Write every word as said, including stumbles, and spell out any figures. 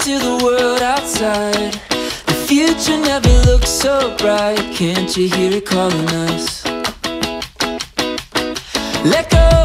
to the world outside. The future never looks so bright. Can't you hear it calling us? Let go